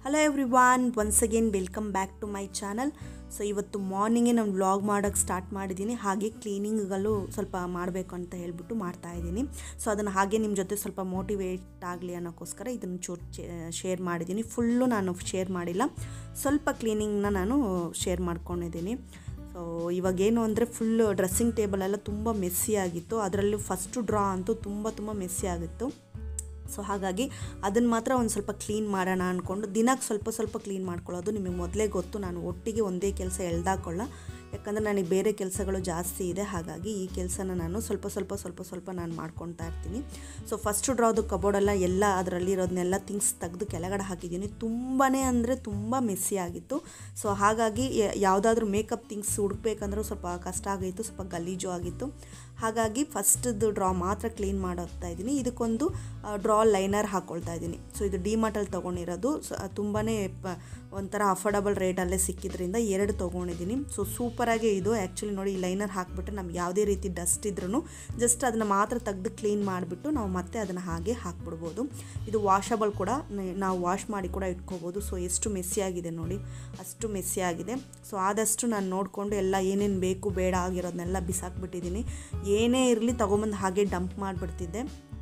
Hello everyone, once again welcome back to my channel. So ಇವತ್ತು ಮಾರ್ನಿಂಗೇ ನಾನು vlog ಮಾಡೋಕ್ಕೆ ಸ್ಟಾರ್ಟ್ ಮಾಡಿದ್ದೀನಿ. ಹಾಗೆ ಕ್ಲೀನಿಂಗ್ಗಳು ಸ್ವಲ್ಪ ಮಾಡಬೇಕು ಅಂತ ಹೇಳ್ಬಿಟ್ಟು ಮಾಡ್ತಾಯಿದ್ದೀನಿ. ಸೊ ಅದನ್ನು ಹಾಗೆ ನಿಮ್ಮ ಜೊತೆ ಸ್ವಲ್ಪ ಮೋಟಿವೇಟ್ ಆಗಲಿ ಅನ್ನೋಕ್ಕೋಸ್ಕರ ಇದನ್ನು ಶೇರ್ ಮಾಡಿದ್ದೀನಿ. ಫುಲ್ಲು ನಾನು ಶೇರ್ ಮಾಡಿಲ್ಲ, ಸ್ವಲ್ಪ ಕ್ಲೀನಿಂಗ್ನ ನಾನು ಶೇರ್ ಮಾಡ್ಕೊಂಡಿದ್ದೀನಿ. ಸೊ ಇವಾಗೇನು ಅಂದರೆ ಫುಲ್ಲು ಡ್ರೆಸ್ಸಿಂಗ್ ಟೇಬಲೆಲ್ಲ ತುಂಬ ಮೆಸ್ಸಿ ಆಗಿತ್ತು. ಅದರಲ್ಲೂ ಫಸ್ಟು ಡ್ರಾ ಅಂತೂ ತುಂಬ ಮೆಸ್ಸಿ ಆಗಿತ್ತು. ಸೊ ಹಾಗಾಗಿ ಅದನ್ನು ಮಾತ್ರ ಒಂದು ಸ್ವಲ್ಪ ಕ್ಲೀನ್ ಮಾಡೋಣ ಅಂದ್ಕೊಂಡು ದಿನಕ್ಕೆ ಸ್ವಲ್ಪ ಕ್ಲೀನ್ ಮಾಡ್ಕೊಳ್ಳೋದು. ನಿಮಗೆ ಮೊದಲೇ ಗೊತ್ತು, ನಾನು ಒಟ್ಟಿಗೆ ಒಂದೇ ಕೆಲಸ ಎಳ್ದಾಕೊಳ್ಳ, ಯಾಕಂದರೆ ನನಗೆ ಬೇರೆ ಕೆಲಸಗಳು ಜಾಸ್ತಿ ಇದೆ. ಹಾಗಾಗಿ ಈ ಕೆಲಸನ ನಾನು ಸ್ವಲ್ಪ ನಾನು ಮಾಡ್ಕೊತಾ ಇರ್ತೀನಿ. ಸೊ ಫಸ್ಟ್ ಡ್ರಾದು ಕಬೋರ್ಡೆಲ್ಲ ಎಲ್ಲ ಅದರಲ್ಲಿರೋದನ್ನೆಲ್ಲ ಥಿಂಗ್ಸ್ ತೆಗೆದು ಕೆಳಗಡೆ ಹಾಕಿದ್ದೀನಿ. ತುಂಬ ಮೆಸ್ಸಿ ಆಗಿತ್ತು. ಸೊ ಹಾಗಾಗಿ ಯಾವುದಾದ್ರೂ ಮೇಕಪ್ ಥಿಂಗ್ಸ್ ಹುಡುಕ್ಬೇಕಂದ್ರೂ ಸ್ವಲ್ಪ ಕಷ್ಟ ಆಗಿತ್ತು, ಸ್ವಲ್ಪ ಗಲೀಜು ಆಗಿತ್ತು. ಹಾಗಾಗಿ ಫಸ್ಟ್ದು ಡ್ರಾ ಮಾತ್ರ ಕ್ಲೀನ್ ಮಾಡೋಗ್ತಾ ಇದ್ದೀನಿ. ಇದಕ್ಕೊಂದು ಡ್ರಾ ಲೈನರ್ ಹಾಕ್ಕೊಳ್ತಾ ಇದ್ದೀನಿ. ಸೊ ಇದು ಡಿಮಾರ್ಟಲ್ಲಿ ತೊಗೊಂಡಿರೋದು. ತುಂಬಾ ಒಂಥರ ಅಫೋರ್ಡಬಲ್ ರೇಟಲ್ಲೇ ಸಿಕ್ಕಿದ್ರಿಂದ 2 ತೊಗೊಂಡಿದ್ದೀನಿ. ಸೊ ಸೂಪರಾಗಿ ಇದು ಆ್ಯಕ್ಚುಲಿ ನೋಡಿ, ಈ ಲೈನರ್ ಹಾಕಿಬಿಟ್ರೆ ನಮ್ಗೆ ಯಾವುದೇ ರೀತಿ ಡಸ್ಟ್ ಇದ್ರೂ ಜಸ್ಟ್ ಅದನ್ನು ಮಾತ್ರ ತೆಗೆದು ಕ್ಲೀನ್ ಮಾಡಿಬಿಟ್ಟು ನಾವು ಮತ್ತೆ ಅದನ್ನು ಹಾಗೆ ಹಾಕ್ಬಿಡ್ಬೋದು. ಇದು ವಾಷಬಲ್ ಕೂಡ, ನಾವು ವಾಶ್ ಮಾಡಿ ಕೂಡ ಇಟ್ಕೋಬೋದು. ಸೊ ಎಷ್ಟು ಮೆಸ್ಸಿ ಆಗಿದೆ ನೋಡಿ, ಅಷ್ಟು ಮೆಸ್ಸಿ ಆಗಿದೆ. ಸೊ ಆದಷ್ಟು ನಾನು ನೋಡಿಕೊಂಡು ಎಲ್ಲ ಏನೇನು ಬೇಕು ಬೇಡ ಆಗಿರೋದನ್ನೆಲ್ಲ ಬಿಸಾಕ್ಬಿಟ್ಟಿದ್ದೀನಿ. ಏನೇ ಇರಲಿ ತೊಗೊಂಬಂದು ಹಾಗೆ ಡಂಪ್ ಮಾಡಿಬಿಡ್ತಿದ್ದೆ.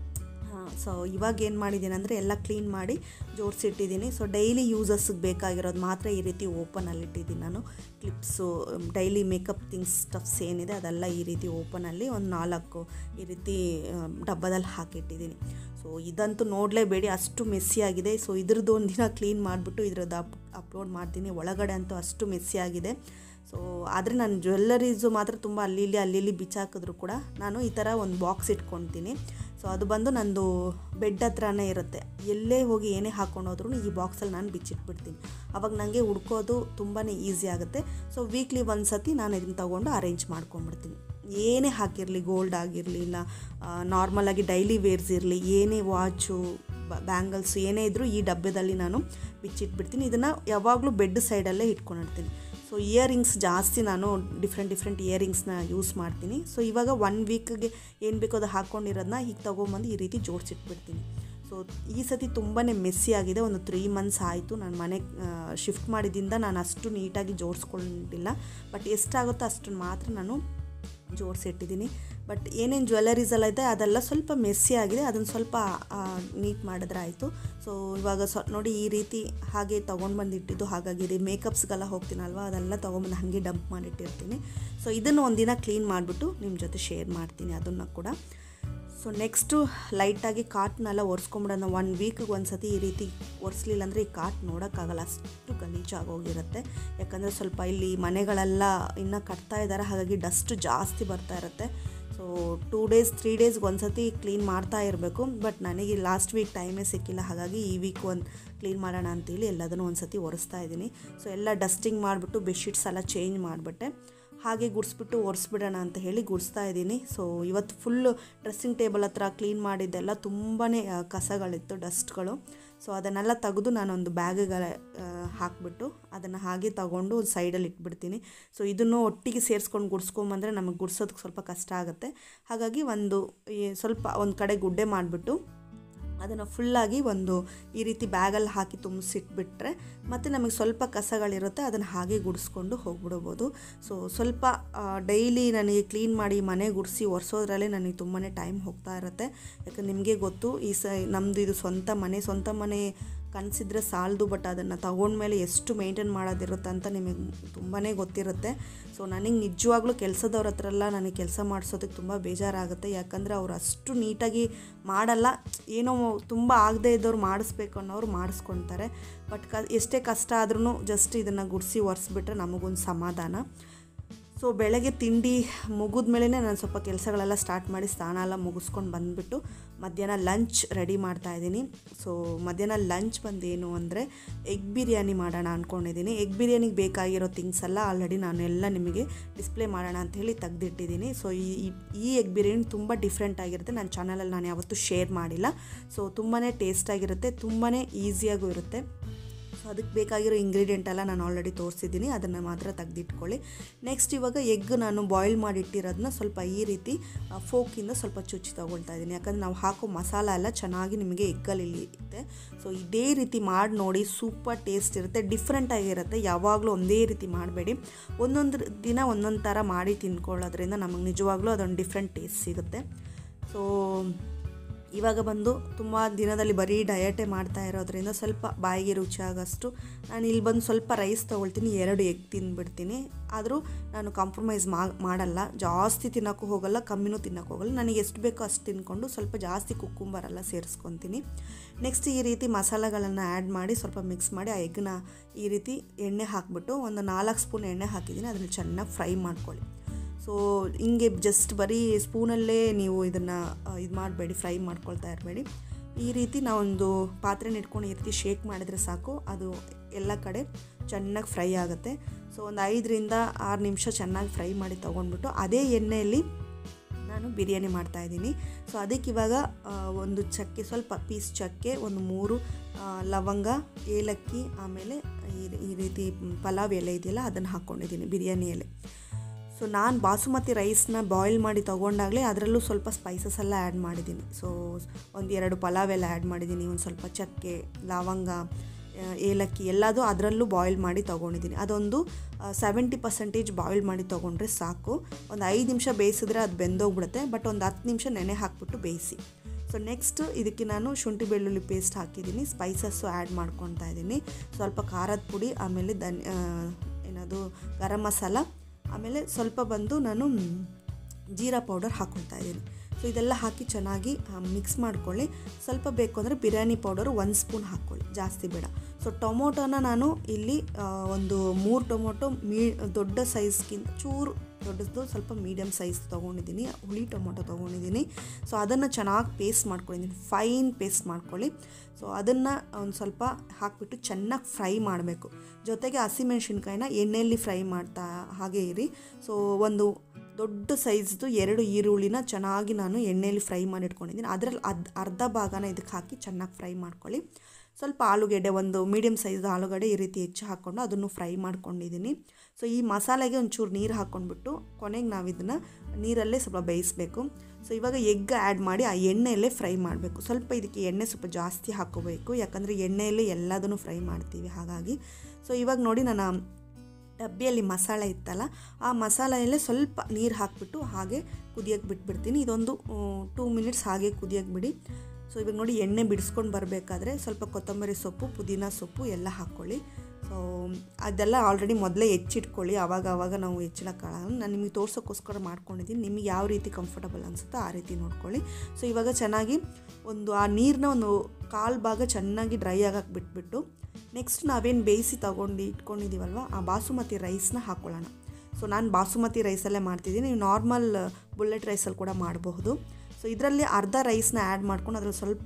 ಸೊ ಇವಾಗ ಏನು ಮಾಡಿದ್ದೀನಿ ಅಂದರೆ ಎಲ್ಲ ಕ್ಲೀನ್ ಮಾಡಿ ಜೋಡಿಸಿಟ್ಟಿದ್ದೀನಿ. ಸೊ ಡೈಲಿ ಯೂಸಸ್ಗೆ ಬೇಕಾಗಿರೋದು ಮಾತ್ರ ಈ ರೀತಿ ಓಪನಲ್ಲಿಟ್ಟಿದ್ದೀನಿ ನಾನು. Clips, daily makeup things stuffs ಏನಿದೆ ಅದೆಲ್ಲ ಈ ರೀತಿ ಓಪನಲ್ಲಿ ಒಂದು 4 ಈ ರೀತಿ ಡಬ್ಬದಲ್ಲಿ ಹಾಕಿಟ್ಟಿದ್ದೀನಿ. ಸೊ ಇದಂತೂ ನೋಡಲೇಬೇಡಿ, ಅಷ್ಟು ಮೆಸ್ಸಿ ಆಗಿದೆ. ಸೊ ಇದ್ರದ್ದು ಒಂದು ದಿನ ಕ್ಲೀನ್ ಮಾಡಿಬಿಟ್ಟು ಇದ್ರದ್ದು ಅಪ್ಲೋಡ್ ಮಾಡ್ತೀನಿ. ಒಳಗಡೆ ಅಂತೂ ಅಷ್ಟು ಮೆಸ್ಸಿ ಆಗಿದೆ. ಸೊ ಆದರೆ ನಾನು ಜ್ಯುವೆಲ್ಲರೀಸು ಮಾತ್ರ ತುಂಬ ಅಲ್ಲಿ ಬಿಚ್ಚಾಕಿದ್ರು ಕೂಡ ನಾನು ಈ ಥರ ಒಂದು ಬಾಕ್ಸ್ ಇಟ್ಕೊತೀನಿ. ಸೊ ಅದು ಬಂದು ನಂದು ಬೆಡ್ ಹತ್ರನೇ ಇರುತ್ತೆ. ಎಲ್ಲೇ ಹೋಗಿ ಏನೇ ಹಾಕ್ಕೊಂಡೋದ್ರೂ ಈ ಬಾಕ್ಸಲ್ಲಿ ನಾನು ಬಿಚ್ಚಿಟ್ಬಿಡ್ತೀನಿ. ಆವಾಗ ನನಗೆ ಹುಡ್ಕೋದು ತುಂಬಾ ಈಸಿ ಆಗುತ್ತೆ. ಸೊ ವೀಕ್ಲಿ ಒಂದು ಸತಿ ನಾನು ಇದನ್ನು ತೊಗೊಂಡು ಅರೇಂಜ್ ಮಾಡ್ಕೊಂಬಿಡ್ತೀನಿ. ಏನೇ ಹಾಕಿರಲಿ, ಗೋಲ್ಡ್ ಆಗಿರಲಿ, ಇಲ್ಲ ನಾರ್ಮಲಾಗಿ ಡೈಲಿ ವೇರ್ಸ್ ಇರಲಿ, ಏನೇ ವಾಚು, ಬ್ಯಾಂಗಲ್ಸು ಏನೇ ಇದ್ದರೂ ಈ ಡಬ್ಬದಲ್ಲಿ ನಾನು ಬಿಚ್ಚಿಟ್ಬಿಡ್ತೀನಿ. ಇದನ್ನು ಯಾವಾಗಲೂ ಬೆಡ್ ಸೈಡಲ್ಲೇ ಇಟ್ಕೊಂಡಿರ್ತೀನಿ. ಸೊ ಇಯರಿಂಗ್ಸ್ ಜಾಸ್ತಿ ನಾನು ಡಿಫ್ರೆಂಟ್ ಇಯರಿಂಗ್ಸ್ನ ಯೂಸ್ ಮಾಡ್ತೀನಿ. ಸೊ ಇವಾಗ 1 ವೀಕ್ಗೆ ಏನು ಬೇಕೋ ಅದು ಹಾಕ್ಕೊಂಡಿರೋದನ್ನ ಹೀಗೆ ತೊಗೊಂಬಂದು ಈ ರೀತಿ ಜೋಡಿಸಿಟ್ಬಿಡ್ತೀನಿ. ಸೊ ಈ ಸತಿ ತುಂಬಾ ಮೆಸ್ಸಿ ಆಗಿದೆ. ಒಂದು 3 ಮಂತ್ಸ್ ಆಯಿತು ನಾನು ಮನೆ ಶಿಫ್ಟ್ ಮಾಡಿದಿಂದ. ನಾನು ಅಷ್ಟು ನೀಟಾಗಿ ಜೋಡಿಸ್ಕೊಂಡಿಲ್ಲ, ಬಟ್ ಎಷ್ಟಾಗುತ್ತೋ ಅಷ್ಟನ್ನು ಮಾತ್ರ ನಾನು ಜೋಡಿಸಿಟ್ಟಿದ್ದೀನಿ. ಬಟ್ ಏನೇನು ಜ್ಯುವೆಲ್ಲರೀಸ್ ಇದೆ ಅದೆಲ್ಲ ಸ್ವಲ್ಪ ಮೆಸ್ಸಿ ಆಗಿದೆ, ಅದನ್ನು ಸ್ವಲ್ಪ ನೀಟ್ ಮಾಡಿದ್ರೆ ಆಯಿತು. ಸೊ ಇವಾಗ ನೋಡಿ ಈ ರೀತಿ ಹಾಗೆ ತೊಗೊಂಡು ಬಂದಿಟ್ಟಿದ್ದು ಹಾಗಾಗಿದೆ. ಮೇಕಪ್ಸ್ಗೆಲ್ಲ ಹೋಗ್ತೀನಲ್ವ, ಅದೆಲ್ಲ ತೊಗೊಂಬಂದು ಹಾಗೆ ಡಂಪ್ ಮಾಡಿಟ್ಟಿರ್ತೀನಿ. ಸೊ ಇದನ್ನು ಒಂದಿನ ಕ್ಲೀನ್ ಮಾಡಿಬಿಟ್ಟು ನಿಮ್ಮ ಜೊತೆ ಶೇರ್ ಮಾಡ್ತೀನಿ ಅದನ್ನು ಕೂಡ. ಸೊ ನೆಕ್ಸ್ಟು ಲೈಟಾಗಿ ಕಾಟ್ನೆಲ್ಲ ಒರೆಸ್ಕೊಂಬಿಡೋಣ. 1 ವೀಕ್ಗೆ ಒಂದು ಸತಿ ಈ ರೀತಿ ಒರೆಸ್ಲಿಲ್ಲ ಅಂದರೆ ಈ ಕಾಟ್ ನೋಡೋಕ್ಕಾಗಲ್ಲ, ಅಷ್ಟು ಗಲೀಜಾಗೋಗಿರುತ್ತೆ. ಯಾಕಂದರೆ ಸ್ವಲ್ಪ ಇಲ್ಲಿ ಮನೆಗಳೆಲ್ಲ ಇನ್ನೂ ಕಟ್ತಾ ಇದ್ದಾರೆ, ಹಾಗಾಗಿ ಡಸ್ಟ್ ಜಾಸ್ತಿ ಬರ್ತಾ ಇರುತ್ತೆ. ಸೊ 2 ಡೇಸ್ 3 ಡೇಸ್ಗೆ ಒಂದು ಸತಿ ಕ್ಲೀನ್ ಮಾಡ್ತಾ ಇರಬೇಕು. ಬಟ್ ನನಗೆ ಲಾಸ್ಟ್ ವೀಕ್ ಟೈಮೇ ಸಿಕ್ಕಿಲ್ಲ, ಹಾಗಾಗಿ ಈ ವೀಕ್ ಒಂದು ಕ್ಲೀನ್ ಮಾಡೋಣ ಅಂತೇಳಿ ಎಲ್ಲದನ್ನು ಒಂದು ಸತಿ ಒರೆಸ್ತಾ ಇದ್ದೀನಿ. ಸೊ ಎಲ್ಲ ಡಸ್ಟಿಂಗ್ ಮಾಡಿಬಿಟ್ಟು ಬೆಡ್ಶೀಟ್ಸ್ ಎಲ್ಲ ಚೇಂಜ್ ಮಾಡಿಬಿಟ್ಟೆ, ಹಾಗೆ ಗುಡಿಸ್ಬಿಟ್ಟು ಒರೆಸ್ಬಿಡೋಣ ಅಂತ ಹೇಳಿ ಗುಡಿಸ್ತಾ ಇದ್ದೀನಿ. ಸೊ ಇವತ್ತು ಫುಲ್ಲು ಡ್ರೆಸ್ಸಿಂಗ್ ಟೇಬಲ್ ಹತ್ರ ಕ್ಲೀನ್ ಮಾಡಿದ್ದೆಲ್ಲ ತುಂಬಾ ಕಸಗಳಿತ್ತು, ಡಸ್ಟ್ಗಳು. ಸೊ ಅದನ್ನೆಲ್ಲ ತೆಗೆದು ನಾನೊಂದು ಬ್ಯಾಗಿಗೆ ಹಾಕಿಬಿಟ್ಟು ಅದನ್ನು ಹಾಗೆ ತಗೊಂಡು ಒಂದು ಸೈಡಲ್ಲಿ ಇಟ್ಬಿಡ್ತೀನಿ. ಸೊ ಇದನ್ನು ಒಟ್ಟಿಗೆ ಸೇರಿಸ್ಕೊಂಡು ಗುಡಿಸ್ಕೊಂಬಂದರೆ ನಮಗೆ ಗುಡಿಸೋದಕ್ಕೆ ಸ್ವಲ್ಪ ಕಷ್ಟ ಆಗುತ್ತೆ. ಹಾಗಾಗಿ ಸ್ವಲ್ಪ ಒಂದು ಕಡೆ ಗುಡ್ಡೆ ಮಾಡಿಬಿಟ್ಟು ಅದನ್ನು ಫುಲ್ಲಾಗಿ ಒಂದು ಈ ರೀತಿ ಬ್ಯಾಗಲ್ಲಿ ಹಾಕಿ ತುಂಬಿಸಿಟ್ಬಿಟ್ರೆ ಮತ್ತು ನಮಗೆ ಸ್ವಲ್ಪ ಕಸಗಳಿರುತ್ತೆ, ಅದನ್ನು ಹಾಗೆ ಗುಡಿಸ್ಕೊಂಡು ಹೋಗ್ಬಿಡ್ಬೋದು. ಸೊ ಸ್ವಲ್ಪ ಡೈಲಿ ನನಗೆ ಕ್ಲೀನ್ ಮಾಡಿ ಮನೆ ಗುಡಿಸಿ ಒರೆಸೋದ್ರಲ್ಲೇ ನನಗೆ ತುಂಬಾ ಟೈಮ್ ಹೋಗ್ತಾ ಇರುತ್ತೆ. ಯಾಕಂದ್ರೆ ನಿಮಗೆ ಗೊತ್ತು, ನಮ್ಮದು ಇದು ಸ್ವಂತ ಮನೆ ಕನಸಿದ್ರೆ ಸಾಲದು, ಬಟ್ ಅದನ್ನು ತಗೊಂಡ್ಮೇಲೆ ಎಷ್ಟು ಮೇಂಟೈನ್ ಮಾಡೋದಿರುತ್ತೆ ಅಂತ ನಿಮಗೆ ತುಂಬಾ ಗೊತ್ತಿರುತ್ತೆ. ಸೊ ನನಗೆ ನಿಜವಾಗ್ಲೂ ಕೆಲಸದವ್ರ ಹತ್ರ ಎಲ್ಲ ನನಗೆ ಕೆಲಸ ಮಾಡಿಸೋದಕ್ಕೆ ತುಂಬ ಬೇಜಾರಾಗುತ್ತೆ. ಯಾಕಂದರೆ ಅವ್ರು ಅಷ್ಟು ನೀಟಾಗಿ ಮಾಡಲ್ಲ. ಏನೋ ತುಂಬ ಆಗದೆ ಇದ್ದವ್ರು ಮಾಡಿಸ್ಬೇಕು ಅನ್ನೋರು ಮಾಡಿಸ್ಕೊಳ್ತಾರೆ. ಬಟ್ ಎಷ್ಟೇ ಕಷ್ಟ ಆದ್ರೂ ಜಸ್ಟ್ ಇದನ್ನು ಗುಡಿಸಿ ಒರೆಸ್ಬಿಟ್ರೆ ನಮಗೊಂದು ಸಮಾಧಾನ. ಸೊ ಬೆಳಗ್ಗೆ ತಿಂಡಿ ಮುಗಿದ್ಮೇಲೆ ನಾನು ಸ್ವಲ್ಪ ಕೆಲಸಗಳೆಲ್ಲ ಸ್ಟಾರ್ಟ್ ಮಾಡಿ ಸ್ನಾನ ಎಲ್ಲ ಮುಗಿಸ್ಕೊಂಡು ಬಂದುಬಿಟ್ಟು ಮಧ್ಯಾಹ್ನ ಲಂಚ್ ರೆಡಿ ಮಾಡ್ತಾಯಿದ್ದೀನಿ. ಸೊ ಮಧ್ಯಾಹ್ನ ಲಂಚ್ ಬಂದೇನು ಅಂದರೆ ಎಗ್ ಬಿರಿಯಾನಿ ಮಾಡೋಣ ಅಂದ್ಕೊಂಡಿದ್ದೀನಿ. ಎಗ್ ಬಿರಿಯಾನಿಗೆ ಬೇಕಾಗಿರೋ ಥಿಂಗ್ಸ್ ಎಲ್ಲ ಆಲ್ರೆಡಿ ನಾನೆಲ್ಲ ನಿಮಗೆ ಡಿಸ್ಪ್ಲೇ ಮಾಡೋಣ ಅಂಥೇಳಿ ತೆಗೆದಿಟ್ಟಿದ್ದೀನಿ. ಸೊ ಈ ಎಗ್ ಬಿರಿಯಾನಿ ತುಂಬ ಡಿಫ್ರೆಂಟ್ ಆಗಿರುತ್ತೆ. ನನ್ನ ಚಾನಲಲ್ಲಿ ನಾನು ಯಾವತ್ತೂ ಶೇರ್ ಮಾಡಿಲ್ಲ. ಸೊ ತುಂಬಾ ಟೇಸ್ಟಾಗಿರುತ್ತೆ, ತುಂಬಾ ಈಸಿಯಾಗೂ ಇರುತ್ತೆ. ಸೊ ಅದಕ್ಕೆ ಬೇಕಾಗಿರೋ ಇಂಗ್ರೀಡಿಯೆಂಟ್ ಎಲ್ಲ ನಾನು ಆಲ್ರೆಡಿ ತೋರಿಸಿದ್ದೀನಿ, ಅದನ್ನು ಮಾತ್ರ ತೆಗೆದಿಟ್ಕೊಳ್ಳಿ. ನೆಕ್ಸ್ಟ್ ಇವಾಗ ಎಗ್ ನಾನು ಬಾಯ್ಲ್ ಮಾಡಿಟ್ಟಿರೋದನ್ನ ಸ್ವಲ್ಪ ಈ ರೀತಿ ಫೋಕಿಂದ ಸ್ವಲ್ಪ ಚುಚ್ಚಿ ತೊಗೊಳ್ತಾ ಇದ್ದೀನಿ. ಯಾಕಂದರೆ ನಾವು ಹಾಕೋ ಮಸಾಲ ಎಲ್ಲ ಚೆನ್ನಾಗಿ ನಿಮಗೆ ಎಗ್ಗಲ್ಲಿ ಇಳಿಯುತ್ತೆ. ಸೊ ಇದೇ ರೀತಿ ಮಾಡಿ ನೋಡಿ, ಸೂಪರ್ ಟೇಸ್ಟ್ ಇರುತ್ತೆ, ಡಿಫ್ರೆಂಟಾಗಿರುತ್ತೆ. ಯಾವಾಗಲೂ ಒಂದೇ ರೀತಿ ಮಾಡಬೇಡಿ, ಒಂದೊಂದು ದಿನ ಒಂದೊಂದು ಥರ ಮಾಡಿ ತಿನ್ಕೊಳ್ಳೋದ್ರಿಂದ ನಮಗೆ ನಿಜವಾಗ್ಲೂ ಅದೊಂದು ಡಿಫ್ರೆಂಟ್ ಟೇಸ್ಟ್ ಸಿಗುತ್ತೆ. ಸೊ ಇವಾಗ ಬಂದು ತುಂಬ ದಿನದಲ್ಲಿ ಬರೀ ಡಯಟೇ ಮಾಡ್ತಾ ಇರೋದ್ರಿಂದ ಸ್ವಲ್ಪ ಬಾಯಿಗೆ ರುಚಿ ಆಗೋಷ್ಟು ನಾನು ಇಲ್ಲಿ ಬಂದು ಸ್ವಲ್ಪ ರೈಸ್ ತೊಗೊಳ್ತೀನಿ, 2 ಎಗ್ ತಿಂದುಬಿಡ್ತೀನಿ. ಆದರೂ ನಾನು ಕಾಂಪ್ರಮೈಸ್ ಮಾಡಲ್ಲ, ಜಾಸ್ತಿ ತಿನ್ನೋಕ್ಕೂ ಹೋಗಲ್ಲ, ಕಮ್ಮಿನೂ ತಿನ್ನೋಕ್ಕೆ ಹೋಗಲ್ಲ. ನನಗೆ ಎಷ್ಟು ಬೇಕೋ ಅಷ್ಟು ತಿಂದ್ಕೊಂಡು ಸ್ವಲ್ಪ ಜಾಸ್ತಿ ಕುಕ್ಕುಂಬರೆಲ್ಲ ಸೇರಿಸ್ಕೊತೀನಿ. ನೆಕ್ಸ್ಟ್ ಈ ರೀತಿ ಮಸಾಲೆಗಳನ್ನು ಆ್ಯಡ್ ಮಾಡಿ ಸ್ವಲ್ಪ ಮಿಕ್ಸ್ ಮಾಡಿ ಆ ಎಗ್ನ ಈ ರೀತಿ ಎಣ್ಣೆ ಹಾಕಿಬಿಟ್ಟು ಒಂದು 4 ಸ್ಪೂನ್ ಎಣ್ಣೆ ಹಾಕಿದ್ದೀನಿ, ಅದನ್ನು ಚೆನ್ನಾಗಿ ಫ್ರೈ ಮಾಡ್ಕೊಳ್ಳಿ. ಸೊ ಹಿಂಗೆ ಜಸ್ಟ್ ಬರೀ ಸ್ಪೂನಲ್ಲೇ ನೀವು ಇದನ್ನು ಇದು ಮಾಡಬೇಡಿ, ಫ್ರೈ ಮಾಡ್ಕೊಳ್ತಾ ಇರಬೇಡಿ. ಈ ರೀತಿ ನಾವೊಂದು ಪಾತ್ರೆನ ಇಟ್ಕೊಂಡು ಈ ರೀತಿ ಶೇಕ್ ಮಾಡಿದರೆ ಸಾಕು, ಅದು ಎಲ್ಲ ಕಡೆ ಚೆನ್ನಾಗಿ ಫ್ರೈ ಆಗುತ್ತೆ. ಸೊ ಒಂದು 5-6 ನಿಮಿಷ ಚೆನ್ನಾಗಿ ಫ್ರೈ ಮಾಡಿ ತೊಗೊಂಡ್ಬಿಟ್ಟು ಅದೇ ಎಣ್ಣೆಯಲ್ಲಿ ನಾನು ಬಿರಿಯಾನಿ ಮಾಡ್ತಾಯಿದ್ದೀನಿ. ಸೊ ಅದಕ್ಕೆ ಇವಾಗ ಒಂದು ಚಕ್ಕೆ, ಸ್ವಲ್ಪ ಪೀಸ್ ಚಕ್ಕೆ, ಒಂದು 3 ಲವಂಗ, ಏಲಕ್ಕಿ, ಆಮೇಲೆ ಈ ರೀತಿ ಪಲಾವ್ ಎಲೆ ಇದೆಯಲ್ಲ ಅದನ್ನು ಹಾಕ್ಕೊಂಡಿದ್ದೀನಿ, ಬಿರಿಯಾನಿ ಎಲೆ. ಸೊ ನಾನು ಬಾಸುಮತಿ ರೈಸ್ನ ಬಾಯ್ಲ್ ಮಾಡಿ ತೊಗೊಂಡಾಗಲೇ ಅದರಲ್ಲೂ ಸ್ವಲ್ಪ ಸ್ಪೈಸಸ್ ಎಲ್ಲ ಆ್ಯಡ್ ಮಾಡಿದ್ದೀನಿ. ಸೊ 1-2 ಪಲಾವ್ ಎಲ್ಲ ಆ್ಯಡ್ ಮಾಡಿದ್ದೀನಿ, ಒಂದು ಸ್ವಲ್ಪ ಚಕ್ಕೆ, ಲವಂಗ, ಏಲಕ್ಕಿ ಎಲ್ಲದೂ ಅದರಲ್ಲೂ ಬಾಯ್ಲ್ ಮಾಡಿ ತೊಗೊಂಡಿದ್ದೀನಿ. ಅದೊಂದು 70% ಬಾಯ್ಲ್ ಮಾಡಿ ತೊಗೊಂಡ್ರೆ ಸಾಕು. ಒಂದು 5 ನಿಮಿಷ ಬೇಯಿಸಿದ್ರೆ ಅದು ಬೆಂದೋಗ್ಬಿಡುತ್ತೆ, ಬಟ್ ಒಂದು 10 ನಿಮಿಷ ನೆನೆ ಹಾಕ್ಬಿಟ್ಟು ಬೇಯಿಸಿ. ಸೊ ನೆಕ್ಸ್ಟ್ ಇದಕ್ಕೆ ನಾನು ಶುಂಠಿ ಬೆಳ್ಳುಳ್ಳಿ ಪೇಸ್ಟ್ ಹಾಕಿದ್ದೀನಿ, ಸ್ಪೈಸಸ್ಸು ಆ್ಯಡ್ ಮಾಡ್ಕೊತಾ ಇದ್ದೀನಿ, ಸ್ವಲ್ಪ ಖಾರದ ಪುಡಿ, ಆಮೇಲೆ ಏನದು ಗರಂ ಮಸಾಲ, ಆಮೇಲೆ ಸ್ವಲ್ಪ ಬಂದು ನಾನು ಜೀರಾ ಪೌಡರ್ ಹಾಕ್ಕೊಳ್ತಾ ಇದ್ದೀನಿ. ಸೊ ಇದೆಲ್ಲ ಹಾಕಿ ಚೆನ್ನಾಗಿ ಮಿಕ್ಸ್ ಮಾಡ್ಕೊಳ್ಳಿ. ಸ್ವಲ್ಪ ಬೇಕು ಅಂದರೆ ಬಿರಿಯಾನಿ ಪೌಡರು 1 ಸ್ಪೂನ್ ಹಾಕ್ಕೊಳ್ಳಿ, ಜಾಸ್ತಿ ಬೇಡ. ಸೊ ಟೊಮೊಟೊನ ನಾನು ಇಲ್ಲಿ ಒಂದು 3 ಟೊಮೊಟೊ ದೊಡ್ಡ ಸೈಜ್ಗಿಂತ ಚೂರು ದೊಡ್ಡದು, ಸ್ವಲ್ಪ ಮೀಡಿಯಮ್ ಸೈಜ್ ತೊಗೊಂಡಿದ್ದೀನಿ, ಹುಳಿ ಟೊಮೊಟೊ ತೊಗೊಂಡಿದ್ದೀನಿ. ಸೊ ಅದನ್ನು ಚೆನ್ನಾಗಿ ಪೇಸ್ಟ್ ಮಾಡ್ಕೊಂಡಿದ್ದೀನಿ, ಫೈನ್ ಪೇಸ್ಟ್ ಮಾಡ್ಕೊಳ್ಳಿ. ಸೊ ಅದನ್ನು ಒಂದು ಸ್ವಲ್ಪ ಹಾಕಿಬಿಟ್ಟು ಚೆನ್ನಾಗಿ ಫ್ರೈ ಮಾಡಬೇಕು. ಜೊತೆಗೆ ಹಸಿಮೆಣ್ಸಿನ್ಕಾಯಿನ ಎಣ್ಣೆಯಲ್ಲಿ ಫ್ರೈ ಮಾಡ್ತಾ ಹಾಗೆ ಇರಿ. ಸೊ ಒಂದು ದೊಡ್ಡ ಸೈಜ್ದು 2 ಈರುಳ್ಳಿನ ಚೆನ್ನಾಗಿ ನಾನು ಎಣ್ಣೆಯಲ್ಲಿ ಫ್ರೈ ಮಾಡಿ ಇಟ್ಕೊಂಡಿದ್ದೀನಿ, ಅದರಲ್ಲಿ ಅರ್ಧ ಭಾಗನ ಇದಕ್ಕೆ ಹಾಕಿ ಚೆನ್ನಾಗಿ ಫ್ರೈ ಮಾಡ್ಕೊಳ್ಳಿ. ಸ್ವಲ್ಪ ಆಲೂಗಡ್ಡೆ, ಒಂದು ಮೀಡಿಯಮ್ ಸೈಜ್ ಆಲೂಗಡ್ಡೆ ಈ ರೀತಿ ಹೆಚ್ಚು ಹಾಕ್ಕೊಂಡು ಅದನ್ನು ಫ್ರೈ ಮಾಡ್ಕೊಂಡಿದ್ದೀನಿ. ಸೊ ಈ ಮಸಾಲೆಗೆ ಒಂಚೂರು ನೀರು ಹಾಕ್ಕೊಂಡ್ಬಿಟ್ಟು ಕೊನೆಗೆ ನಾವು ಇದನ್ನು ನೀರಲ್ಲೇ ಸ್ವಲ್ಪ ಬೇಯಿಸಬೇಕು. ಸೊ ಇವಾಗ ಎಗ್ ಆ್ಯಡ್ ಮಾಡಿ ಆ ಎಣ್ಣೆಯಲ್ಲೇ ಫ್ರೈ ಮಾಡಬೇಕು. ಸ್ವಲ್ಪ ಇದಕ್ಕೆ ಎಣ್ಣೆ ಸ್ವಲ್ಪ ಜಾಸ್ತಿ ಹಾಕ್ಕೋಬೇಕು, ಯಾಕಂದರೆ ಎಣ್ಣೆಯಲ್ಲೇ ಎಲ್ಲದನ್ನು ಫ್ರೈ ಮಾಡ್ತೀವಿ ಹಾಗಾಗಿ. ಸೊ ಇವಾಗ ನೋಡಿ, ನಾನು ಡಬ್ಬಿಯಲ್ಲಿ ಮಸಾಲೆ ಇತ್ತಲ್ಲ, ಆ ಮಸಾಲೆಯಲ್ಲೇ ಸ್ವಲ್ಪ ನೀರು ಹಾಕಿಬಿಟ್ಟು ಹಾಗೆ ಕುದಿಯೋಕ್ಕೆ ಬಿಟ್ಬಿಡ್ತೀನಿ. ಇದೊಂದು 2 ಮಿನಿಟ್ಸ್ ಹಾಗೆ ಕುದಿಯೋಕ್ಕೆ ಬಿಡಿ. ಸೊ ಇವಾಗ ನೋಡಿ, ಎಣ್ಣೆ ಬಿಡಿಸ್ಕೊಂಡು ಬರಬೇಕಾದ್ರೆ ಸ್ವಲ್ಪ ಕೊತ್ತಂಬರಿ ಸೊಪ್ಪು, ಪುದೀನ ಸೊಪ್ಪು ಎಲ್ಲ ಹಾಕ್ಕೊಳ್ಳಿ. ಸೊ ಅದೆಲ್ಲ ಆಲ್ರೆಡಿ ಮೊದಲೇ ಹೆಚ್ಚಿಟ್ಕೊಳ್ಳಿ, ಆವಾಗ ನಾವು ಹೆಚ್ಚಿಡೋಕ್ಕಾಗಲ್ಲ. ನಾನು ನಿಮಗೆ ತೋರ್ಸೋಕ್ಕೋಸ್ಕರ ಮಾಡ್ಕೊಂಡಿದ್ದೀನಿ, ನಿಮಗೆ ಯಾವ ರೀತಿ ಕಂಫರ್ಟಬಲ್ ಅನಿಸುತ್ತೋ ಆ ರೀತಿ ನೋಡ್ಕೊಳ್ಳಿ. ಸೊ ಇವಾಗ ಚೆನ್ನಾಗಿ ಆ ನೀರನ್ನ ಒಂದು 1/4 ಭಾಗ ಚೆನ್ನಾಗಿ ಡ್ರೈ ಆಗಕ್ಕೆ ಬಿಟ್ಬಿಟ್ಟು ನೆಕ್ಸ್ಟ್ ನಾವೇನು ಬೇಯಿಸಿ ಇಟ್ಕೊಂಡಿದ್ದೀವಲ್ವ, ಆ ಬಾಸುಮತಿ ರೈಸ್ನ ಹಾಕ್ಕೊಳ್ಳೋಣ. ಸೊ ನಾನು ಬಾಸುಮತಿ ರೈಸಲ್ಲೇ ಮಾಡ್ತಿದ್ದೀನಿ, ನೀವು ನಾರ್ಮಲ್ ಬುಲೆಟ್ ರೈಸಲ್ಲಿ ಕೂಡ ಮಾಡಬಹುದು. ಸೊ ಇದರಲ್ಲಿ ಅರ್ಧ ರೈಸ್ನ ಆ್ಯಡ್ ಮಾಡ್ಕೊಂಡು ಅದ್ರಲ್ಲಿ ಸ್ವಲ್ಪ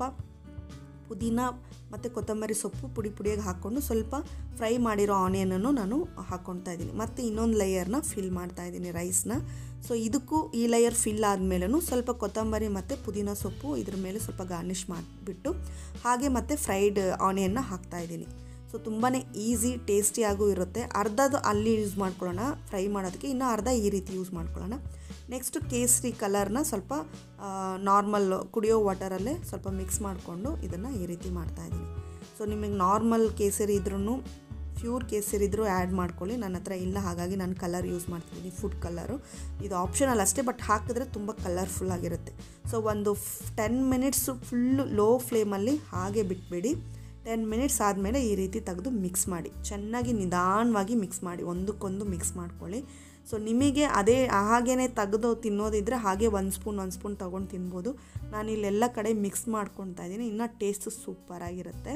ಪುದೀನ ಮತ್ತು ಕೊತ್ತಂಬರಿ ಸೊಪ್ಪು ಪುಡಿಯಾಗಿ ಹಾಕ್ಕೊಂಡು ಸ್ವಲ್ಪ ಫ್ರೈ ಮಾಡಿರೋ ಆನಿಯನನ್ನು ನಾನು ಹಾಕ್ಕೊಳ್ತಾ ಇದ್ದೀನಿ. ಮತ್ತು ಇನ್ನೊಂದು ಲೇಯರ್ನ ಫಿಲ್ ಮಾಡ್ತಾಯಿದ್ದೀನಿ ರೈಸ್ನ. ಸೊ ಇದಕ್ಕೂ ಈ ಲೇಯರ್ ಫಿಲ್ ಆದಮೇಲೂ ಸ್ವಲ್ಪ ಕೊತ್ತಂಬರಿ ಮತ್ತು ಪುದೀನ ಸೊಪ್ಪು ಇದ್ರ ಮೇಲೆ ಸ್ವಲ್ಪ ಗಾರ್ನಿಷ್ ಮಾಡಿಬಿಟ್ಟು ಹಾಗೆ ಮತ್ತು ಫ್ರೈಡ್ ಆನಿಯನ್ನ ಹಾಕ್ತಾಯಿದ್ದೀನಿ. ಸೊ ತುಂಬಾ ಈಸಿ, ಟೇಸ್ಟಿಯಾಗೂ ಇರುತ್ತೆ. ಅರ್ಧದು ಅಲ್ಲಿ ಯೂಸ್ ಮಾಡ್ಕೊಳ್ಳೋಣ ಫ್ರೈ ಮಾಡೋದಕ್ಕೆ, ಇನ್ನೂ ಅರ್ಧ ಈ ರೀತಿ ಯೂಸ್ ಮಾಡ್ಕೊಳ್ಳೋಣ. ನೆಕ್ಸ್ಟು ಕೇಸರಿ ಕಲರ್ನ ಸ್ವಲ್ಪ ನಾರ್ಮಲ್ ಕುಡಿಯೋ ವಾಟರಲ್ಲೇ ಸ್ವಲ್ಪ ಮಿಕ್ಸ್ ಮಾಡಿಕೊಂಡು ಇದನ್ನು ಈ ರೀತಿ ಮಾಡ್ತಾಯಿದ್ದೀನಿ. ಸೊ ನಿಮಗೆ ನಾರ್ಮಲ್ ಕೇಸರಿ ಇದ್ರೂ, ಪ್ಯೂರ್ ಕೇಸರಿ ಇದ್ರೂ ಆ್ಯಡ್ ಮಾಡ್ಕೊಳ್ಳಿ. ನನ್ನ ಹತ್ರ ಇಲ್ಲ, ಹಾಗಾಗಿ ನಾನು ಕಲರ್ ಯೂಸ್ ಮಾಡ್ತಿದ್ದೀನಿ, ಫುಡ್ ಕಲರು. ಇದು ಆಪ್ಷನಲ್ ಅಷ್ಟೇ, ಬಟ್ ಹಾಕಿದ್ರೆ ತುಂಬ ಕಲರ್ಫುಲ್ಲಾಗಿರುತ್ತೆ. ಸೊ ಒಂದು 10 ಮಿನಿಟ್ಸು ಫುಲ್ಲು ಲೋ ಫ್ಲೇಮಲ್ಲಿ ಹಾಗೆ ಬಿಟ್ಬಿಡಿ. 10 ಮಿನಿಟ್ಸ್ ಆದಮೇಲೆ ಈ ರೀತಿ ತೆಗೆದು ಮಿಕ್ಸ್ ಮಾಡಿ, ಚೆನ್ನಾಗಿ ನಿಧಾನವಾಗಿ ಮಿಕ್ಸ್ ಮಾಡಿ, ಒಂದಕ್ಕೊಂದು ಮಿಕ್ಸ್ ಮಾಡ್ಕೊಳ್ಳಿ. ಸೊ ನಿಮಗೆ ಅದೇ ಹಾಗೇ ತೆಗೆದು ತಿನ್ನೋದಿದ್ದರೆ ಹಾಗೆ 1 ಸ್ಪೂನ್ ತೊಗೊಂಡು ತಿನ್ಬೋದು. ನಾನು ಇಲ್ಲೆಲ್ಲ ಕಡೆ ಮಿಕ್ಸ್ ಮಾಡ್ಕೊತಾ ಇದ್ದೀನಿ, ಇನ್ನೂ ಟೇಸ್ಟು ಸೂಪರಾಗಿರುತ್ತೆ.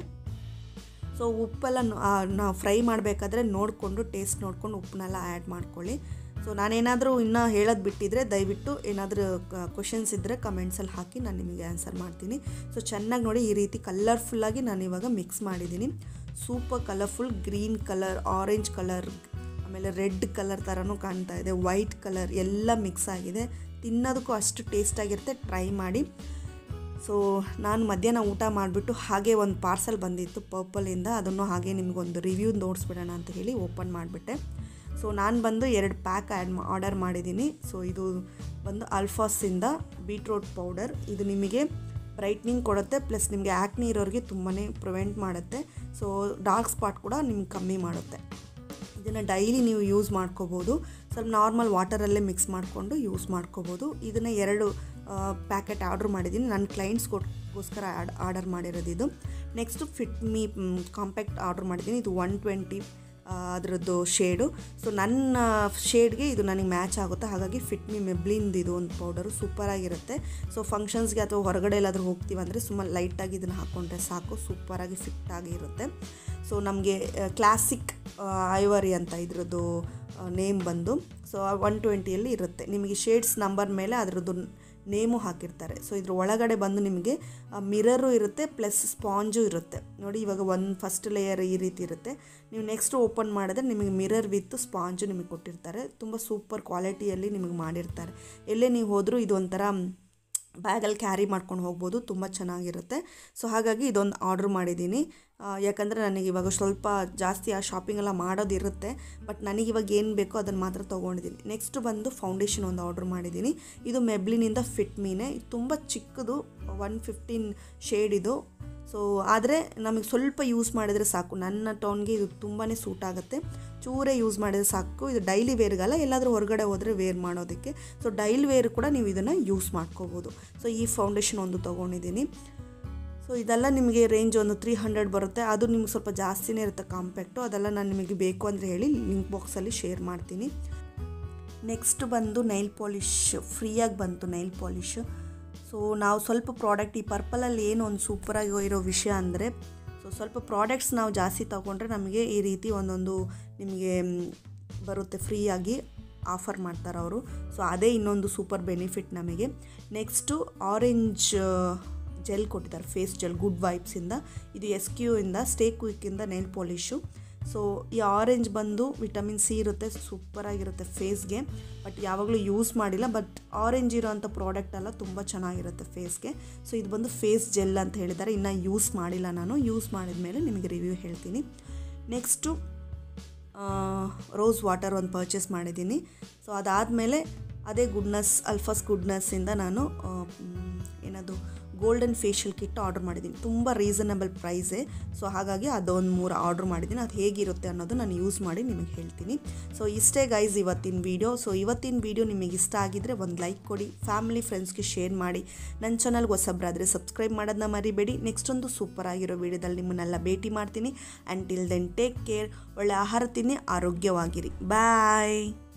ಸೊ ಉಪ್ಪೆಲ್ಲ ನಾವು ಫ್ರೈ ಮಾಡಬೇಕಾದ್ರೆ ನೋಡಿಕೊಂಡು, ಟೇಸ್ಟ್ ನೋಡಿಕೊಂಡು ಉಪ್ಪನ್ನೆಲ್ಲ ಆ್ಯಡ್ ಮಾಡ್ಕೊಳ್ಳಿ. ಸೊ ನಾನೇನಾದರೂ ಇನ್ನೂ ಹೇಳೋದು ಬಿಟ್ಟಿದ್ರೆ ದಯವಿಟ್ಟು ಏನಾದರೂ ಕ್ವಶನ್ಸ್ ಇದ್ದರೆ ಕಮೆಂಟ್ಸಲ್ಲಿ ಹಾಕಿ, ನಾನು ನಿಮಗೆ ಆನ್ಸರ್ ಮಾಡ್ತೀನಿ. ಸೊ ಚೆನ್ನಾಗಿ ನೋಡಿ, ಈ ರೀತಿ ಕಲರ್ಫುಲ್ಲಾಗಿ ನಾನು ಇವಾಗ ಮಿಕ್ಸ್ ಮಾಡಿದ್ದೀನಿ. Super colourful, green colour, orange colour, ಆಮೇಲೆ ರೆಡ್ ಕಲರ್ ಥರನೂ ಕಾಣ್ತಾ ಇದೆ, ವೈಟ್ ಕಲರ್ ಎಲ್ಲ ಮಿಕ್ಸ್ ಆಗಿದೆ. ತಿನ್ನೋದಕ್ಕೂ ಅಷ್ಟು ಟೇಸ್ಟಾಗಿರುತ್ತೆ, ಟ್ರೈ ಮಾಡಿ. ಸೊ ನಾನು ಮಧ್ಯಾಹ್ನ ಊಟ ಮಾಡಿಬಿಟ್ಟು ಹಾಗೆ ಒಂದು ಪಾರ್ಸೆಲ್ ಬಂದಿತ್ತು ಪರ್ಪಲಿಂದ, ಅದನ್ನು ಹಾಗೆ ನಿಮಗೊಂದು ರಿವ್ಯೂ ನೋಡಿಸ್ಬಿಡೋಣ ಅಂತ ಹೇಳಿ ಓಪನ್ ಮಾಡಿಬಿಟ್ಟೆ. ಸೊ ನಾನು ಬಂದು 2 ಪ್ಯಾಕ್ ಆರ್ಡರ್ ಮಾಡಿದ್ದೀನಿ. ಸೊ ಇದು ಬಂದು ಅಲ್ಫಾಸಿಂದ ಬೀಟ್ರೋಟ್ ಪೌಡರ್. ಇದು ನಿಮಗೆ ಬ್ರೈಟ್ನಿಂಗ್ ಕೊಡುತ್ತೆ, ಪ್ಲಸ್ ನಿಮಗೆ ಆ್ಯಕ್ನಿ ಇರೋರಿಗೆ ತುಂಬಾ ಪ್ರಿವೆಂಟ್ ಮಾಡುತ್ತೆ. ಸೊ ಡಾರ್ಕ್ ಸ್ಪಾಟ್ ಕೂಡ ನಿಮ್ಗೆ ಕಮ್ಮಿ ಮಾಡುತ್ತೆ. ಇದನ್ನು ಡೈಲಿ ನೀವು ಯೂಸ್ ಮಾಡ್ಕೋಬೋದು, ಸ್ವಲ್ಪ ನಾರ್ಮಲ್ ವಾಟರಲ್ಲೇ ಮಿಕ್ಸ್ ಮಾಡಿಕೊಂಡು ಯೂಸ್ ಮಾಡ್ಕೋಬೋದು. ಇದನ್ನು 2 ಪ್ಯಾಕೆಟ್ ಆರ್ಡ್ರ್ ಮಾಡಿದ್ದೀನಿ, ನನ್ನ ಕ್ಲೈಂಟ್ಸ್ಗೋಸ್ಕರ ಆರ್ಡರ್ ಮಾಡಿರೋದು ಇದು. Next fit me compact order ಮಾಡಿದ್ದೀನಿ. ಇದು 120 ಅದರದ್ದು ಶೇಡು. ಸೊ ನನ್ನ ಶೇಡ್ಗೆ ಇದು ನನಗೆ ಮ್ಯಾಚ್ ಆಗುತ್ತೆ, ಹಾಗಾಗಿ ಫಿಟ್ ಮಿ ಮೆಬ್ಲಿನ್ದು ಇದು ಒಂದು ಪೌಡರು ಸೂಪರಾಗಿರುತ್ತೆ. ಸೊ ಫಂಕ್ಷನ್ಸ್ಗೆ ಅಥವಾ ಹೊರಗಡೆ ಎಲ್ಲಾದರೂ ಹೋಗ್ತೀವಂದರೆ ಸುಮ್ಮನೆ ಲೈಟಾಗಿ ಇದನ್ನು ಹಾಕ್ಕೊಂಡ್ರೆ ಸಾಕು, ಸೂಪರಾಗಿ ಫಿಟ್ಟಾಗಿ ಇರುತ್ತೆ. ಸೊ ನಮಗೆ ಕ್ಲಾಸಿಕ್ ಐವರಿ ಅಂತ ಇದ್ರದ್ದು ನೇಮ್ ಬಂದು, ಸೊ 120ಯಲ್ಲಿ ಇರುತ್ತೆ. ನಿಮಗೆ ಶೇಡ್ಸ್ ನಂಬರ್ ಮೇಲೆ ಅದರದ್ದು ನೇಮು ಹಾಕಿರ್ತಾರೆ. ಸೊ ಇದ್ರ ಒಳಗಡೆ ಬಂದು ನಿಮಗೆ ಮಿರರು ಇರುತ್ತೆ, ಪ್ಲಸ್ ಸ್ಪಾಂಜು ಇರುತ್ತೆ. ನೋಡಿ ಇವಾಗ ಫಸ್ಟ್ ಲೇಯರ್ ಈ ರೀತಿ ಇರುತ್ತೆ. ನೀವು ನೆಕ್ಸ್ಟ್ ಓಪನ್ ಮಾಡಿದ್ರೆ ನಿಮಗೆ ಮಿರರ್ ವಿತ್ ಸ್ಪಾಂಜು ನಿಮಗೆ ಕೊಟ್ಟಿರ್ತಾರೆ. ತುಂಬ ಸೂಪರ್ ಕ್ವಾಲಿಟಿಯಲ್ಲಿ ನಿಮಗೆ ಮಾಡಿರ್ತಾರೆ. ಎಲ್ಲೇ ನೀವು ಹೋದರೂ ಇದು ಒಂಥರ ಬ್ಯಾಗಲ್ಲಿ ಕ್ಯಾರಿ ಮಾಡ್ಕೊಂಡು ಹೋಗ್ಬೋದು, ತುಂಬ ಚೆನ್ನಾಗಿರುತ್ತೆ. ಸೊ ಹಾಗಾಗಿ ಇದೊಂದು ಆರ್ಡ್ರ್ ಮಾಡಿದ್ದೀನಿ. ಯಾಕಂದರೆ ನನಗೆ ಇವಾಗ ಸ್ವಲ್ಪ ಜಾಸ್ತಿ ಆ ಶಾಪಿಂಗೆಲ್ಲ ಮಾಡೋದಿರುತ್ತೆ, ಬಟ್ ನನಗಿವಾಗ ಏನು ಬೇಕೋ ಅದನ್ನು ಮಾತ್ರ ತೊಗೊಂಡಿದ್ದೀನಿ. ನೆಕ್ಸ್ಟ್ ಬಂದು ಫೌಂಡೇಶನ್ ಒಂದು ಆರ್ಡ್ರ್ ಮಾಡಿದ್ದೀನಿ. ಇದು ಮೆಬ್ಲಿನಿಂದ ಫಿಟ್ ಮೀನೇ. ಇದು ತುಂಬ ಚಿಕ್ಕದು, 115 ಶೇಡ್ ಇದು. ಸೊ ಆದರೆ ನಮಗೆ ಸ್ವಲ್ಪ ಯೂಸ್ ಮಾಡಿದರೆ ಸಾಕು. ನನ್ನ ಟೋನ್ಗೆ ಇದು ತುಂಬಾ ಸೂಟ್ ಆಗುತ್ತೆ. ಚೂರೇ ಯೂಸ್ ಮಾಡಿದರೆ ಸಾಕು. ಇದು ಡೈಲಿ ವೇರ್ಗಲ್ಲ, ಎಲ್ಲಾದರೂ ಹೊರಗಡೆ ಹೋದರೆ ವೇರ್ ಮಾಡೋದಕ್ಕೆ. ಸೊ ಡೈಲಿ ವೇರ್ ಕೂಡ ನೀವು ಇದನ್ನು ಯೂಸ್ ಮಾಡ್ಕೋಬೋದು. ಸೊ ಈ ಫೌಂಡೇಶನ್ ಒಂದು ತೊಗೊಂಡಿದ್ದೀನಿ. ಸೊ ಇದೆಲ್ಲ ನಿಮಗೆ ರೇಂಜ್ ಒಂದು 300 ಬರುತ್ತೆ. ಅದು ನಿಮ್ಗೆ ಸ್ವಲ್ಪ ಜಾಸ್ತಿನೇ ಇರುತ್ತೆ ಕಾಂಪ್ಯಾಕ್ಟು. ಅದೆಲ್ಲ ನಾನು ನಿಮಗೆ ಬೇಕು ಅಂದರೆ ಹೇಳಿ ಲಿಂಕ್ ಬಾಕ್ಸಲ್ಲಿ ಶೇರ್ ಮಾಡ್ತೀನಿ. ನೆಕ್ಸ್ಟ್ ಬಂದು ನೈಲ್ ಪಾಲಿಶ್ ಫ್ರೀಯಾಗಿ ಬಂತು, ನೈಲ್ ಪಾಲಿಶು. ಸೊ ನಾವು ಸ್ವಲ್ಪ ಪ್ರಾಡಕ್ಟ್ ಈ ಪರ್ಪಲಲ್ಲಿ ಏನು ಒಂದು ಸೂಪರಾಗಿ ಇರೋ ವಿಷಯ ಅಂದರೆ, ಸೊ ಸ್ವಲ್ಪ ಪ್ರಾಡಕ್ಟ್ಸ್ ನಾವು ಜಾಸ್ತಿ ತೊಗೊಂಡ್ರೆ ನಮಗೆ ಈ ರೀತಿ ಒಂದೊಂದು ನಿಮಗೆ ಬರುತ್ತೆ, ಫ್ರೀಯಾಗಿ ಆಫರ್ ಮಾಡ್ತಾರೆ ಅವರು. ಸೊ ಅದೇ ಇನ್ನೊಂದು ಸೂಪರ್ ಬೆನಿಫಿಟ್ ನಮಗೆ. ನೆಕ್ಸ್ಟು ಆರೆಂಜ್ ಜೆಲ್ ಕೊಟ್ಟಿದ್ದಾರೆ, ಫೇಸ್ ಜೆಲ್ ಗುಡ್ ವೈಬ್ಸಿಂದ. ಇದು SQ ಇಂದ ಸ್ಟೇ ಕ್ವಿಕ್ಕಿಂದ ನೈಲ್ ಪಾಲಿಶು. ಸೊ ಈ ಆರೆಂಜ್ ಬಂದು ವಿಟಮಿನ್ ಸಿ ಇರುತ್ತೆ, ಸೂಪರಾಗಿರುತ್ತೆ ಫೇಸ್ಗೆ. ಬಟ್ ಯಾವಾಗಲೂ ಯೂಸ್ ಮಾಡಿಲ್ಲ, ಬಟ್ ಆರೆಂಜ್ ಇರೋವಂಥ ಪ್ರಾಡಕ್ಟ್ ಎಲ್ಲ ತುಂಬ ಚೆನ್ನಾಗಿರುತ್ತೆ ಫೇಸ್ಗೆ. ಸೊ ಇದು ಬಂದು ಫೇಸ್ ಜೆಲ್ ಅಂತ ಹೇಳಿದ್ದಾರೆ, ಇನ್ನೂ ಯೂಸ್ ಮಾಡಿಲ್ಲ ನಾನು. ಯೂಸ್ ಮಾಡಿದ ಮೇಲೆ ನಿಮಗೆ ರಿವ್ಯೂ ಹೇಳ್ತೀನಿ. ನೆಕ್ಸ್ಟು ರೋಸ್ ವಾಟರ್ ಒಂದು ಪರ್ಚೇಸ್ ಮಾಡಿದ್ದೀನಿ. ಸೊ ಅದಾದಮೇಲೆ ಅದೇ ಗುಡ್ನೆಸ್ ಅಲ್ಫಾಸ್ ಗುಡ್ನೆಸ್ಸಿಂದ ನಾನು ಏನದು ಗೋಲ್ಡನ್ ಫೇಶಿಯಲ್ ಕಿಟ್ ಆರ್ಡ್ರ್ ಮಾಡಿದ್ದೀನಿ. ತುಂಬ ರೀಸನಬಲ್ ಪ್ರೈಸೇ. ಸೊ ಹಾಗಾಗಿ ಅದೊಂದು 3 ಆರ್ಡ್ರ್ ಮಾಡಿದ್ದೀನಿ. ಅದು ಹೇಗಿರುತ್ತೆ ಅನ್ನೋದು ನಾನು ಯೂಸ್ ಮಾಡಿ ನಿಮಗೆ ಹೇಳ್ತೀನಿ. ಸೊ ಇಷ್ಟೇ ಗೈಸ್ ಇವತ್ತಿನ ವೀಡಿಯೋ. ಸೊ ಇವತ್ತಿನ ವೀಡಿಯೋ ನಿಮಗೆ ಇಷ್ಟ ಆಗಿದ್ದರೆ ಒಂದು ಲೈಕ್ ಕೊಡಿ, ಫ್ಯಾಮಿಲಿ ಫ್ರೆಂಡ್ಸ್ಗೆ ಶೇರ್ ಮಾಡಿ. ನನ್ನ ಚಾನಲ್ಗೆ ಹೊಸಬ್ರಾದರೆ ಸಬ್ಸ್ಕ್ರೈಬ್ ಮಾಡೋದನ್ನ ಮರಿಬೇಡಿ. ನೆಕ್ಸ್ಟ್ ಒಂದು ಸೂಪರ್ ಆಗಿರೋ ವೀಡಿಯೋದಲ್ಲಿ ನಿಮ್ಮನ್ನೆಲ್ಲ ಭೇಟಿ ಮಾಡ್ತೀನಿ. And till then take care. ಒಳ್ಳೆ ಆಹಾರ ತಿನ್ನಿ, ಆರೋಗ್ಯವಾಗಿರಿ. ಬಾಯ್.